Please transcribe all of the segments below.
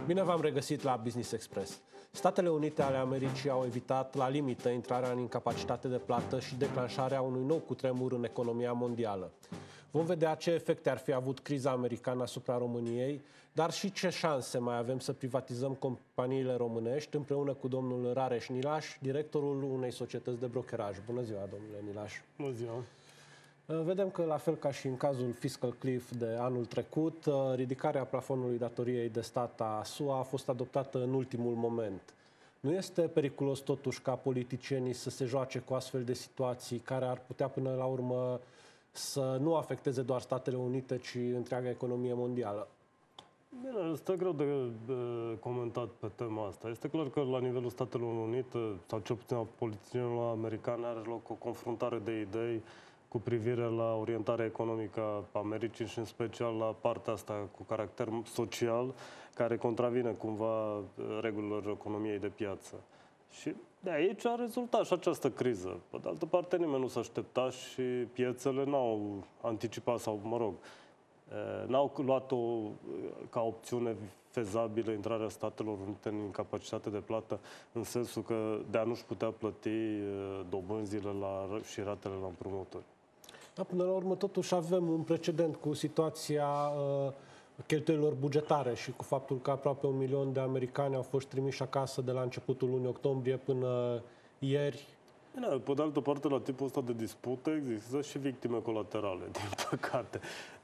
Bine v-am regăsit la Business Express. Statele Unite ale Americii au evitat la limită intrarea în incapacitate de plată și declanșarea unui nou cutremur în economia mondială. Vom vedea ce efecte ar fi avut criza americană asupra României, dar și ce șanse mai avem să privatizăm companiile românești, împreună cu domnul Rareș Nilaș, directorul unei societăți de brokeraj. Bună ziua, domnule Nilaș! Bună ziua! Vedem că, la fel ca și în cazul Fiscal Cliff de anul trecut, ridicarea plafonului datoriei de stat a SUA a fost adoptată în ultimul moment. Nu este periculos totuși ca politicienii să se joace cu astfel de situații care ar putea până la urmă să nu afecteze doar Statele Unite, ci întreaga economie mondială? Bine, este greu de comentat pe tema asta. Este clar că la nivelul Statelor Unite, sau cel puțin a politicienilor americani, are loc o confruntare de idei cu privire la orientarea economică a Americii și în special la partea asta cu caracter social, care contravine cumva regulilor economiei de piață. Și de aici a rezultat și această criză. Pe de altă parte, nimeni nu s-a aștepta și piețele n-au anticipat sau, mă rog, n-au luat-o ca opțiune fezabilă intrarea Statelor Unite în incapacitate de plată, în sensul că de a nu-și putea plăti dobânzile și ratele la împrumuturi. Da, până la urmă, totuși avem un precedent cu situația cheltuielilor bugetare și cu faptul că aproape 1 milion de americani au fost trimiși acasă de la începutul lunii octombrie până ieri. Bine, pe de altă parte, la tipul ăsta de dispute există și victime colaterale, din păcate.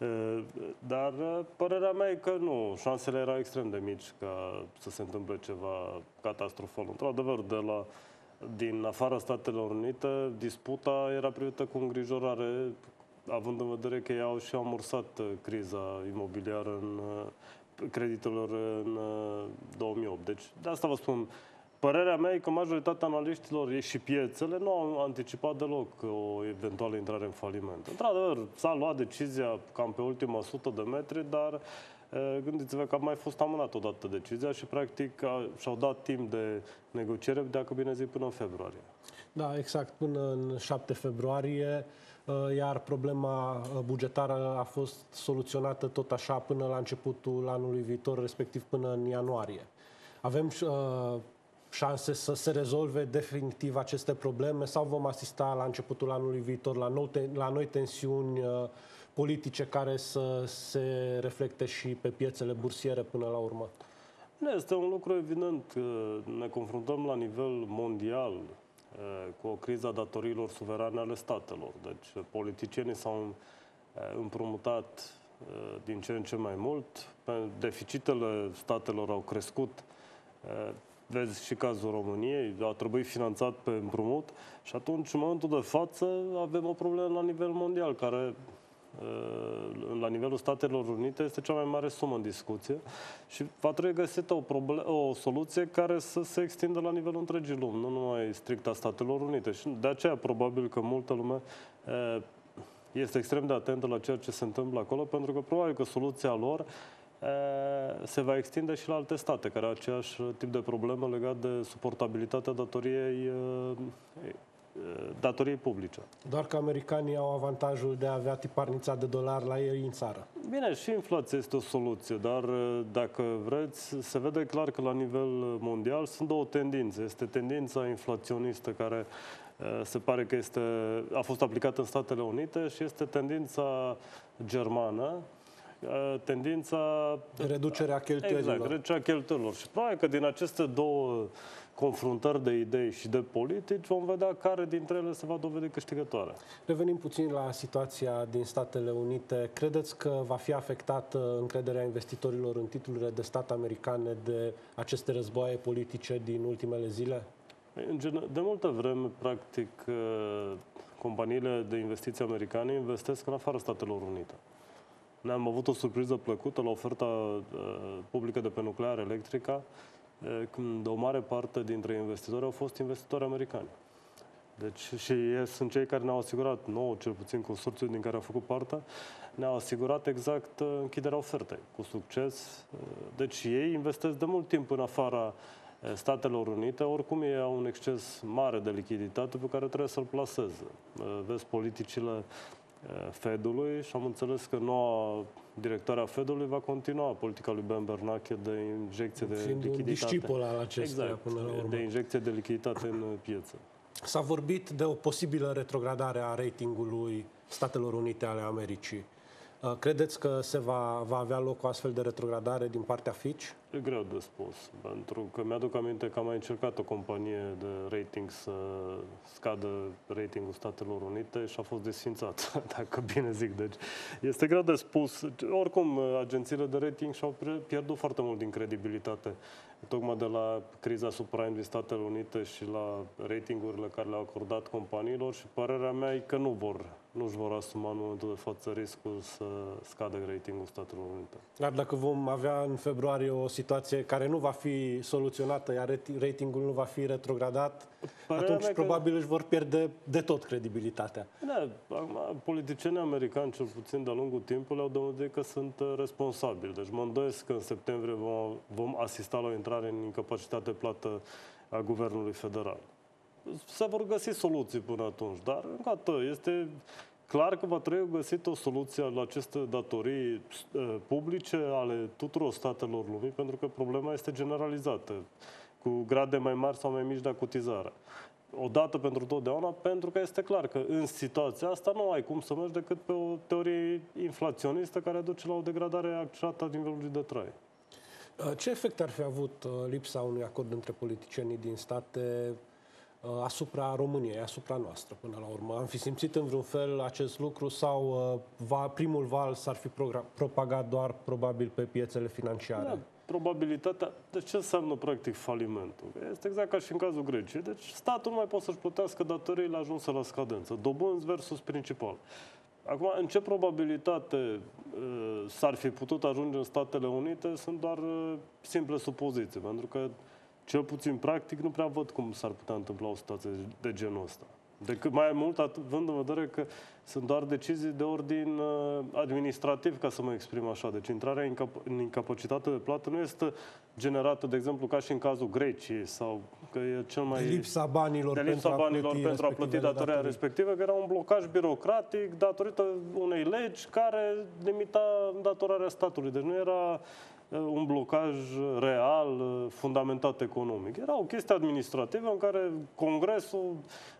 Dar părerea mea e că nu, șansele erau extrem de mici ca să se întâmple ceva catastrofal. Într-adevăr, din afara Statelor Unite, disputa era privită cu îngrijorare, având în vedere că ei au și amorsat criza imobiliară în creditelor în 2008. Deci, de asta vă spun, părerea mea e că majoritatea analiștilor și piețele nu au anticipat deloc o eventuală intrare în faliment. Într-adevăr, s-a luat decizia cam pe ultima 100 de metri, dar gândiți-vă că a mai fost amânată odată decizia și practic și-au dat timp de negociere, dacă bine zic, până în februarie. Da, exact, până în 7 februarie, iar problema bugetară a fost soluționată tot așa până la începutul anului viitor, respectiv până în ianuarie. Avem șanse să se rezolve definitiv aceste probleme sau vom asista la începutul anului viitor la noi tensiuni politice care să se reflecte și pe piețele bursiere până la urmă? Este un lucru evident. Ne confruntăm la nivel mondial cu o criză a datoriilor suverane ale statelor. Deci politicienii s-au împrumutat din ce în ce mai mult. Deficitele statelor au crescut. Vezi și cazul României, a trebuit finanțat pe împrumut și atunci, în momentul de față, avem o problemă la nivel mondial, care la nivelul Statelor Unite este cea mai mare sumă în discuție și va trebui găsită o soluție care să se extindă la nivelul întregii lumi, nu numai strict a Statelor Unite. Și de aceea, probabil că multă lume este extrem de atentă la ceea ce se întâmplă acolo, pentru că probabil că soluția lor se va extinde și la alte state care au aceeași tip de problemă legat de suportabilitatea datoriei publice. Doar că americanii au avantajul de a avea tiparnița de dolari la ei în țară. Bine, și inflația este o soluție, dar dacă vreți, se vede clar că la nivel mondial sunt două tendințe. Este tendința inflaționistă care se pare că a fost aplicată în Statele Unite și este tendința germană, tendința reducerea cheltuielilor. Exact, reducerea cheltuielilor. Și probabil că din aceste două confruntări de idei și de politici vom vedea care dintre ele se va dovedi câștigătoare. Revenim puțin la situația din Statele Unite. Credeți că va fi afectată încrederea investitorilor în titlurile de stat americane de aceste războaie politice din ultimele zile? De multă vreme, practic, companiile de investiții americane investesc în afara Statelor Unite. Ne-am avut o surpriză plăcută la oferta publică de pe nuclear electrică, când o mare parte dintre investitori au fost investitori americani. Deci și ei sunt cei care ne-au asigurat, nouă cel puțin consorțiul din care am făcut parte, ne-au asigurat exact închiderea ofertei, cu succes. Deci ei investesc de mult timp în afara Statelor Unite, oricum ei au un exces mare de lichiditate pe care trebuie să-l plaseze. Vezi politicile Fedului și am înțeles că noua directoare a Fedului va continua politica lui Ben Bernanke de injecție de lichiditate. Un discipol al acestuia, exact, până la urmă. de injecție de lichiditate în piețe. S-a vorbit de o posibilă retrogradare a ratingului Statelor Unite ale Americii. Credeți că va avea loc o astfel de retrogradare din partea Fitch? E greu de spus, pentru că mi-aduc aminte că am mai încercat o companie de rating să scadă ratingul Statelor Unite și a fost desfințat, dacă bine zic. Deci este greu de spus. Oricum, agențiile de rating și-au pierdut foarte mult din credibilitate, tocmai de la criza subprime din Statele Unite și la ratingurile care le-au acordat companiilor și părerea mea e că nu-și vor asuma în momentul de față riscul să scadă ratingul Statelor Unite. Dar dacă vom avea în februarie o situație care nu va fi soluționată, iar ratingul nu va fi retrogradat, atunci probabil își vor pierde de tot credibilitatea. Da, politicienii americani, cel puțin de-a lungul timpului, au dovedit că sunt responsabili. Deci mă îndoiesc că în septembrie vom asista la o intrare în incapacitate de plată a Guvernului Federal. Se vor găsi soluții până atunci, dar încă atât, este clar că va trebui găsit o soluție la aceste datorii publice ale tuturor statelor lumii, pentru că problema este generalizată, cu grade mai mari sau mai mici de acutizare. Odată pentru totdeauna, pentru că este clar că în situația asta nu ai cum să mergi decât pe o teorie inflaționistă care duce la o degradare accelerată a nivelului de trai. Ce efect ar fi avut lipsa unui acord între politicienii din state asupra României, asupra noastră până la urmă? Am fi simțit în vreun fel acest lucru sau primul val s-ar fi propagat doar probabil pe piețele financiare? Da, probabilitatea. Deci ce înseamnă practic falimentul? Este exact ca și în cazul Greciei. Deci statul nu mai poate să-și plătească datoriile ajunse la scadență. Dobânzi versus principal. Acum, în ce probabilitate s-ar fi putut ajunge în Statele Unite sunt doar simple supoziții, pentru că cel puțin practic nu prea văd cum s-ar putea întâmpla o situație de genul ăsta. Decât mai mult, având în vedere că sunt doar decizii de ordin administrativ, ca să mă exprim așa. Deci intrarea în incapacitate de plată nu este generată, de exemplu, ca și în cazul Greciei, sau că e cel mai... De lipsa banilor pentru a plăti datoria respectivă, că era un blocaj birocratic datorită unei legi care limita datorarea statului. Deci nu era un blocaj real, fundamentat economic. Era o chestie administrativă în care Congresul,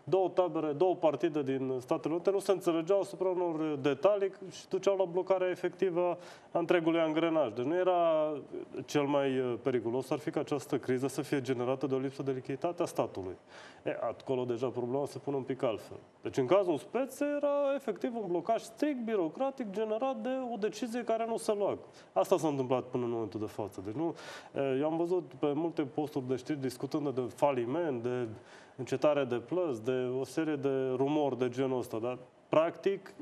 două partide din Statele Unite nu se înțelegeau asupra unor detalii și duceau la blocarea efectivă a întregului angrenaj. Deci nu era cel mai periculos, ar fi ca această criză să fie generată de o lipsă de lichiditate a statului. Acolo deja problema se pune un pic altfel. Deci în cazul Spețe era efectiv un blocaj strict birocratic generat de o decizie care nu se lua. Asta s-a întâmplat până în momentul de față. Deci nu, eu am văzut pe multe posturi de știri discutând de faliment, de încetare de plăți, de o serie de rumori de genul ăsta, dar practic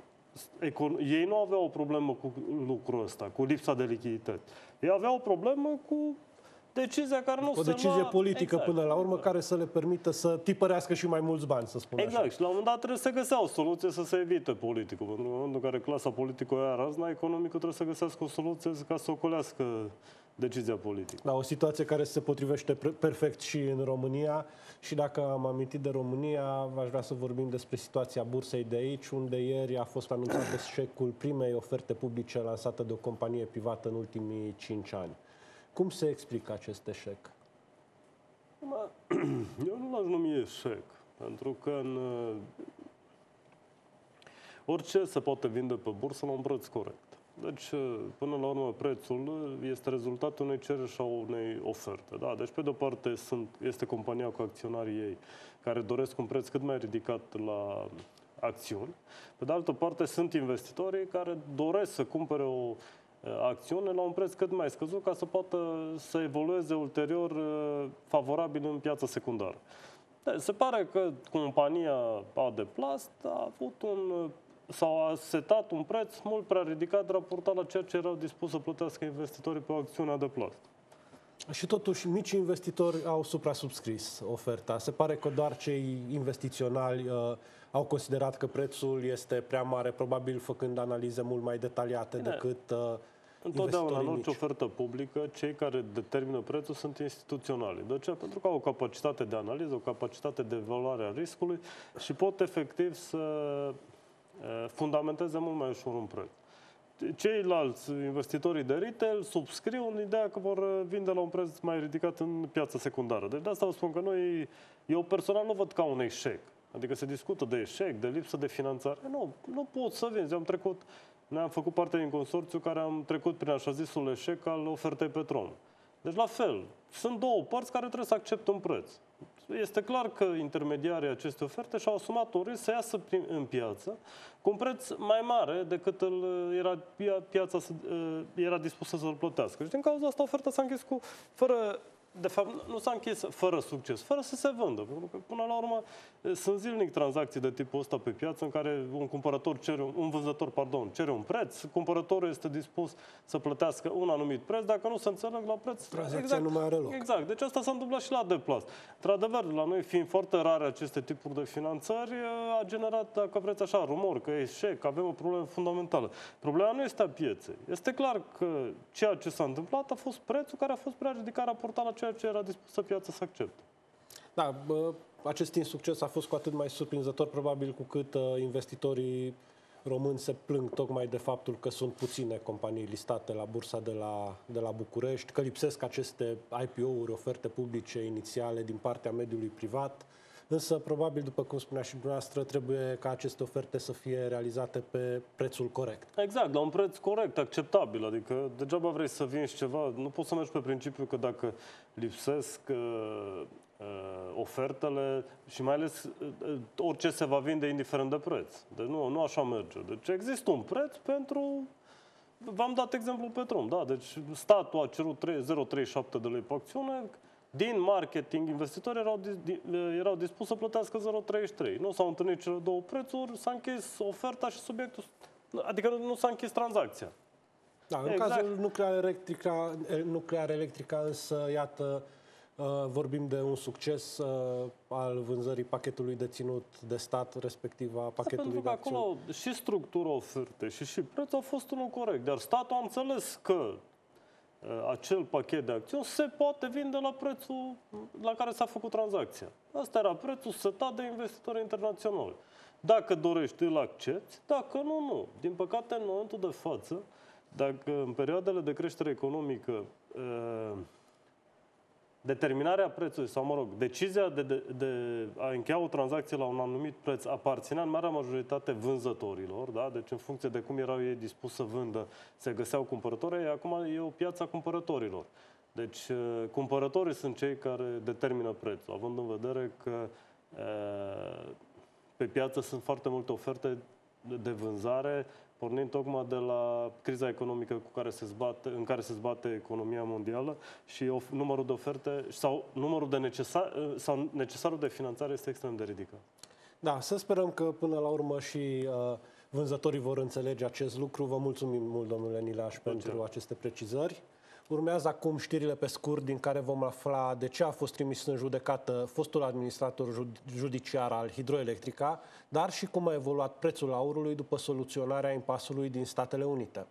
ei nu aveau o problemă cu lucrul ăsta, cu lipsa de lichiditate. Ei aveau o problemă cu decizia care nu se lua... O decizie politică, exact, până la urmă, care să le permită să tipărească și mai mulți bani, să spun exact. Așa. Și la un moment dat trebuie să găsea o soluție să se evite politicul. Pentru că în momentul în care clasa politică era razna, economicul trebuie să găsească o soluție ca să ocolească decizia politică. Da, o situație care se potrivește perfect și în România. Și dacă am amintit de România, aș vrea să vorbim despre situația bursei de aici, unde ieri a fost anunțat eșecul primei oferte publice lansate de o companie privată în ultimii 5 ani. Cum se explică acest eșec? Eu nu l-aș numi eșec, pentru că orice se poate vinde pe bursă la un preț corect. Deci, până la urmă, prețul este rezultatul unei cereri și a unei oferte. Da? Deci, pe de-o parte, este compania cu acționarii ei care doresc un preț cât mai ridicat la acțiuni. Pe de altă parte, sunt investitorii care doresc să cumpere o acțiune la un preț cât mai scăzut ca să poată să evolueze ulterior favorabil în piața secundară. Se pare că compania Adeplast a avut sau a setat un preț mult prea ridicat raportat la ceea ce erau dispuși să plătească investitorii pe o acțiune Adeplast. Și totuși, micii investitori au suprasubscris oferta. Se pare că doar cei investiționali au considerat că prețul este prea mare, probabil făcând analize mult mai detaliate decât întotdeauna, în orice ofertă publică, cei care determină prețul sunt instituționali. De ce? Pentru că au o capacitate de analiză, o capacitate de evaluare a riscului și pot efectiv să fundamenteze mult mai ușor un proiect. Ceilalți investitorii de retail subscriu în ideea că vor vinde la un preț mai ridicat în piața secundară. Deci de asta vă spun că eu personal nu văd ca un eșec. Adică se discută de eșec, de lipsă de finanțare. Nu pot să vinzi. Noi am făcut parte din consorțiu care am trecut prin așa zisul eșec al ofertei Petrom. Deci la fel, sunt două părți care trebuie să accepte un preț. Este clar că intermediarii acestei oferte și-au asumat un risc să iasă în piață cu un preț mai mare decât piața era dispusă să-l plătească. Și din cauza asta oferta s-a închis de fapt, nu s-a închis fără succes, fără să se vândă. Pentru că, până la urmă, sunt zilnic tranzacții de tipul ăsta pe piață în care un vânzător cere un preț, cumpărătorul este dispus să plătească un anumit preț, dacă nu se înțeleg la preț... Tranzacția nu mai are loc. Exact. Deci asta s-a întâmplat și la Deplas. Într-adevăr, la noi, fiind foarte rare aceste tipuri de finanțări, a generat, dacă vreți așa, rumor, că e eșec, că avem o problemă fundamentală. Problema nu este a pieței. Este clar că ceea ce s-a întâmplat a fost prețul care a fost prea ridicat raportat la ceea ce era dispusă piața să accepte. Da, acest insucces a fost cu atât mai surprinzător, probabil cu cât investitorii români se plâng tocmai de faptul că sunt puține companii listate la bursa de la București, că lipsesc aceste IPO-uri, oferte publice inițiale din partea mediului privat. Însă, probabil, după cum spunea și dumneavoastră, trebuie ca aceste oferte să fie realizate pe prețul corect. Exact, la un preț corect, acceptabil. Adică degeaba vrei să vinzi ceva. Nu poți să mergi pe principiu că dacă lipsesc ofertele și mai ales orice se va vinde indiferent de preț. Deci nu așa merge. Deci există un preț pentru... V-am dat exemplul Petrom, da? Deci statul a cerut 0,37 de lei pe acțiune. Din marketing, investitorii erau dispuși să plătească 0,33. Nu s-au întâlnit cele două prețuri, s-a închis oferta și subiectul, adică nu s-a închis tranzacția. Da, în cazul nuclear electrica, însă, iată, vorbim de un succes al vânzării pachetului deținut de stat, respectiv a pachetului de acțiuni. Acolo și structura ofertei și prețul a fost unul corect, dar statul a înțeles că acel pachet de acțiuni se poate vinde la prețul la care s-a făcut tranzacția. Asta era prețul setat de investitori internaționali. Dacă dorești, îl accepti, dacă nu. Din păcate, în momentul de față, dacă în perioadele de creștere economică determinarea prețului, sau mă rog, decizia de a încheia o tranzacție la un anumit preț aparținea în marea majoritate vânzătorilor, da? Deci în funcție de cum erau ei dispuși să vândă, se găseau cumpărători, acum e o piață a cumpărătorilor. Deci cumpărătorii sunt cei care determină prețul, având în vedere că pe piață sunt foarte multe oferte de vânzare, pornind tocmai de la criza economică în care se zbate economia mondială și numărul de oferte sau necesarul de finanțare este extrem de ridicat. Da, să sperăm că până la urmă și vânzătorii vor înțelege acest lucru. Vă mulțumim mult, domnule Nilaș, pentru aceste precizări. Urmează acum știrile pe scurt, din care vom afla de ce a fost trimis în judecată fostul administrator judiciar al Hidroelectrica, dar și cum a evoluat prețul aurului după soluționarea impasului din Statele Unite.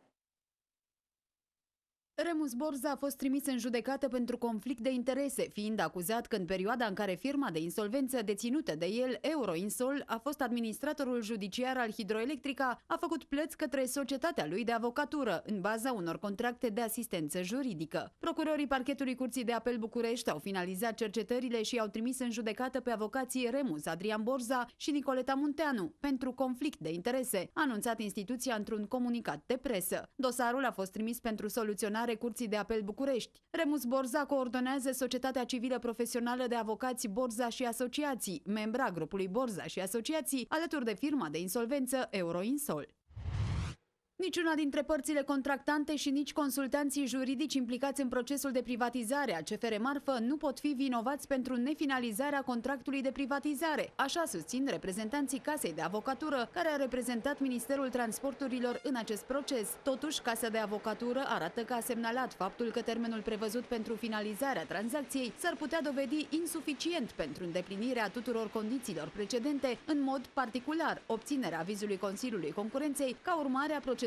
Remus Borza a fost trimis în judecată pentru conflict de interese, fiind acuzat că în perioada în care firma de insolvență deținută de el, Euroinsol, a fost administratorul judiciar al Hidroelectrica, a făcut plăți către societatea lui de avocatură, în baza unor contracte de asistență juridică. Procurorii parchetului Curții de Apel București au finalizat cercetările și au trimis în judecată pe avocații Remus Adrian Borza și Nicoleta Munteanu pentru conflict de interese, a anunțat instituția într-un comunicat de presă. Dosarul a fost trimis pentru soluționare Curții de Apel București. Remus Borza coordonează Societatea Civilă Profesională de Avocați Borza și Asociații, membra grupului Borza și Asociații, alături de firma de insolvență Euroinsol. Niciuna dintre părțile contractante și nici consultanții juridici implicați în procesul de privatizare a CFR Marfă nu pot fi vinovați pentru nefinalizarea contractului de privatizare, așa susțin reprezentanții Casei de Avocatură, care a reprezentat Ministerul Transporturilor în acest proces. Totuși, Casa de Avocatură arată că a semnalat faptul că termenul prevăzut pentru finalizarea tranzacției s-ar putea dovedi insuficient pentru îndeplinirea tuturor condițiilor precedente, în mod particular obținerea avizului Consiliului Concurenței ca urmare a procedurii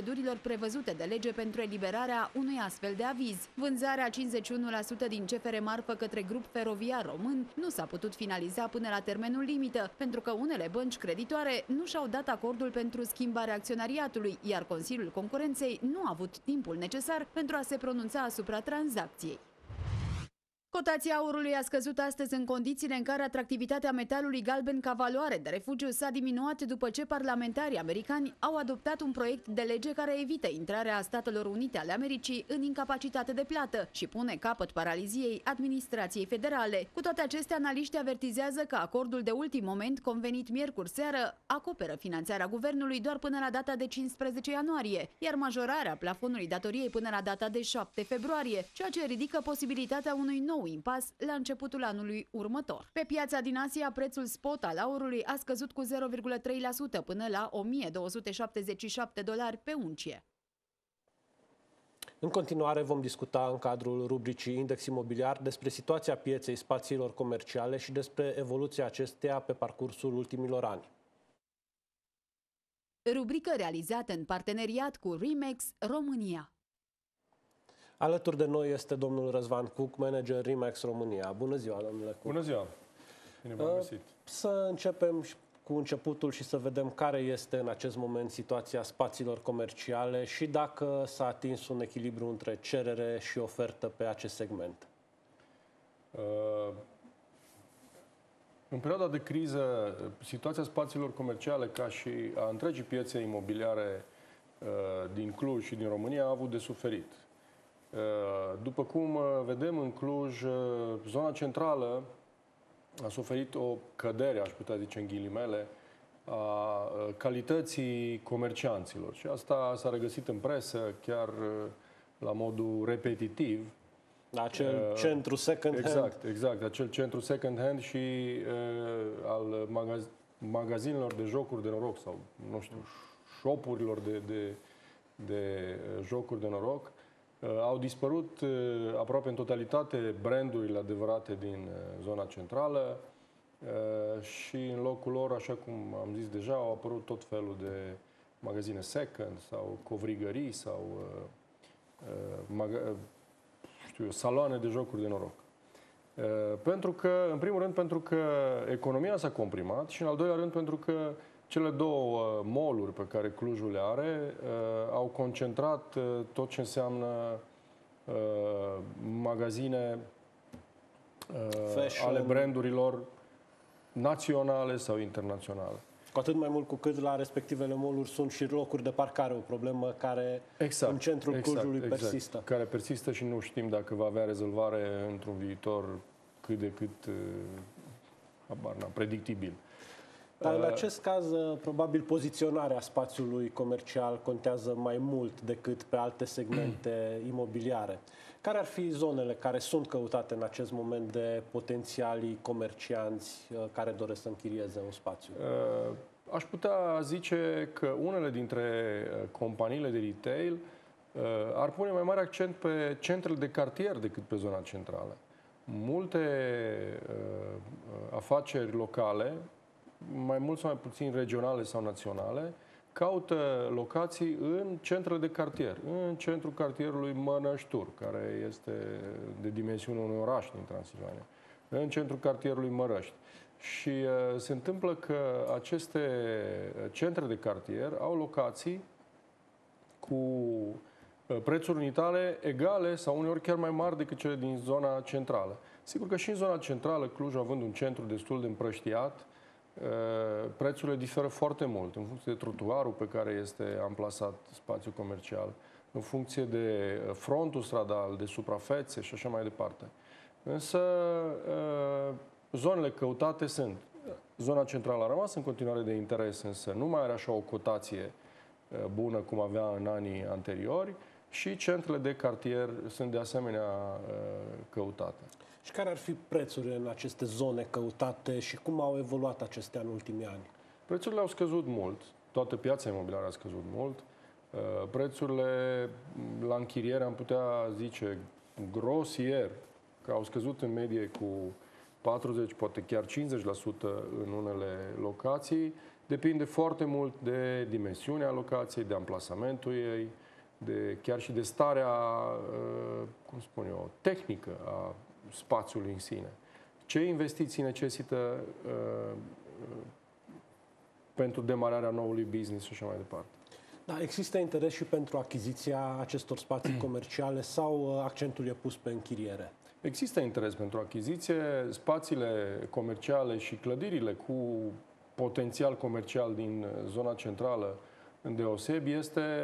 procedurilor prevăzute de lege pentru eliberarea unui astfel de aviz. Vânzarea 51% din CFR Marfă către Grup Feroviar Român nu s-a putut finaliza până la termenul limită, pentru că unele bănci creditoare nu și-au dat acordul pentru schimbarea acționariatului, iar Consiliul Concurenței nu a avut timpul necesar pentru a se pronunța asupra tranzacției. Cotația aurului a scăzut astăzi în condițiile în care atractivitatea metalului galben ca valoare de refugiu s-a diminuat după ce parlamentarii americani au adoptat un proiect de lege care evită intrarea Statelor Unite ale Americii în incapacitate de plată și pune capăt paraliziei administrației federale. Cu toate acestea, analiștii avertizează că acordul de ultim moment, convenit miercuri seară, acoperă finanțarea guvernului doar până la data de 15 ianuarie, iar majorarea plafonului datoriei până la data de 7 februarie, ceea ce ridică posibilitatea unui nou impas la începutul anului următor. Pe piața din Asia, prețul spot al aurului a scăzut cu 0,3% până la $1.277 pe uncie. În continuare vom discuta în cadrul rubricii Index Imobiliar despre situația pieței spațiilor comerciale și despre evoluția acesteia pe parcursul ultimilor ani. Rubrică realizată în parteneriat cu RE/MAX România. Alături de noi este domnul Răzvan Cuc, manager RE/MAX România. Bună ziua, domnule Cuc. Bună ziua! Bine v-am găsit. Să începem cu începutul și să vedem care este în acest moment situația spațiilor comerciale și dacă s-a atins un echilibru între cerere și ofertă pe acest segment. În perioada de criză, situația spațiilor comerciale ca și a întregii piețe imobiliare din Cluj și din România a avut de suferit. După cum vedem în Cluj, zona centrală a suferit o cădere, aș putea zice în ghilimele, a calității comercianților. Și asta s-a regăsit în presă, chiar la modul repetitiv. Acel centru second hand. Exact. Acel centru second hand și al magazinelor de jocuri de noroc sau, nu știu, shop-urilor de jocuri de noroc. Au dispărut aproape în totalitate brandurile adevărate din zona centrală și în locul lor, așa cum am zis deja, au apărut tot felul de magazine second sau covrigării sau saloane de jocuri de noroc. Pentru că, în primul rând, pentru că economia s-a comprimat și, în al doilea rând, pentru că cele două mall-uri pe care Clujul le are au concentrat tot ce înseamnă magazine ale brandurilor naționale sau internaționale. Cu atât mai mult cu cât la respectivele mall-uri sunt și locuri de parcare, o problemă care în centrul Clujului persistă. Care persistă și nu știm dacă va avea rezolvare într-un viitor cât de cât predictibil. Dar în acest caz, probabil poziționarea spațiului comercial contează mai mult decât pe alte segmente imobiliare. Care ar fi zonele care sunt căutate în acest moment de potențialii comercianți care doresc să închirieze un spațiu? Aș putea zice că unele dintre companiile de retail ar pune mai mare accent pe centrele de cartier decât pe zona centrală. Multe afaceri locale, mai mult sau mai puțin regionale sau naționale, caută locații în centrele de cartier. În centrul cartierului Mănăștur, care este de dimensiunea unui oraș din Transilvania. În centrul cartierului Mărăști. Și se întâmplă că aceste centre de cartier au locații cu prețuri unitare egale sau uneori chiar mai mari decât cele din zona centrală. Sigur că și în zona centrală, Cluj, având un centru destul de împrăștiat, prețurile diferă foarte mult în funcție de trotuarul pe care este amplasat spațiul comercial, în funcție de frontul stradal, de suprafețe și așa mai departe. Însă, zonele căutate sunt. Zona centrală a rămas în continuare de interes, însă nu mai are așa o cotație bună cum avea în anii anteriori și centrele de cartier sunt de asemenea căutate. Și care ar fi prețurile în aceste zone căutate și cum au evoluat acestea în ultimii ani? Prețurile au scăzut mult. Toată piața imobiliară a scăzut mult. Prețurile la închiriere, am putea zice, grosier, că au scăzut în medie cu 40, poate chiar 50% în unele locații, Depinde foarte mult de dimensiunea locației, de amplasamentul ei, chiar și de starea, cum spun eu, tehnică a spațiului în sine. Ce investiții necesită pentru demararea noului business și așa mai departe. Da, există interes și pentru achiziția acestor spații comerciale sau accentul e pus pe închiriere? Există interes pentru achiziție. Spațiile comerciale și clădirile cu potențial comercial din zona centrală, îndeosebi,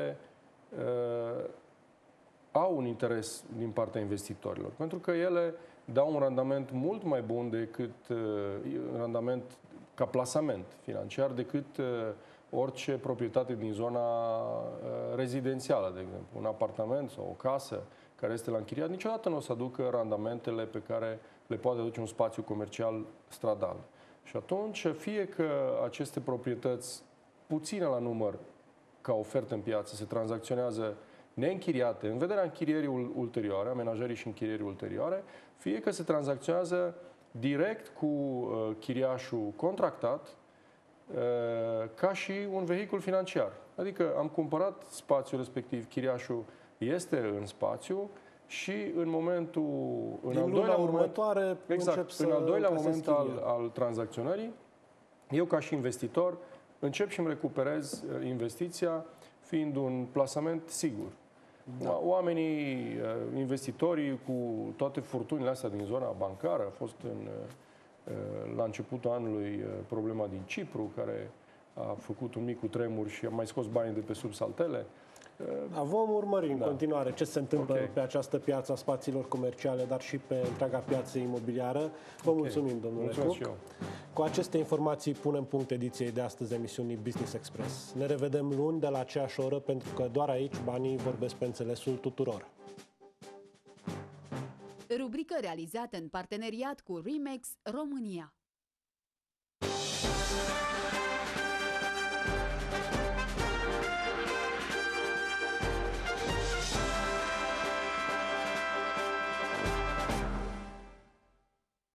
au un interes din partea investitorilor, pentru că ele dau un randament mult mai bun decât un randament ca plasament financiar decât orice proprietate din zona rezidențială, de exemplu. Un apartament sau o casă care este la închiriat niciodată nu o să aducă randamentele pe care le poate aduce un spațiu comercial stradal. Și atunci, fie că aceste proprietăți puține la număr ca ofertă în piață se tranzacționează neînchiriate, în vederea închirierii ulterioare, amenajării și închirierii ulterioare, fie că se tranzacționează direct cu chiriașul contractat, ca și un vehicul financiar. Adică am cumpărat spațiul respectiv, chiriașul este în spațiu și în momentul... În al doilea următoare exact, în al doilea moment al tranzacționării, eu ca și investitor încep și îmi recuperez investiția fiind un plasament sigur. Da. Oamenii, investitorii cu toate furtunile astea din zona bancară, a fost la începutul anului problema din Cipru, care a făcut un mic cutremur și a mai scos banii de pe sub saltele. Vom urmări în continuare ce se întâmplă pe această piață a spațiilor comerciale, dar și pe întreaga piață imobiliară. Vă mulțumim, domnule Cuc. Cu aceste informații punem punct ediției de astăzi emisiunii Business Express. Ne revedem luni de la aceeași oră, pentru că doar aici banii vorbesc pe înțelesul tuturor. Rubrică realizată în parteneriat cu Remax România.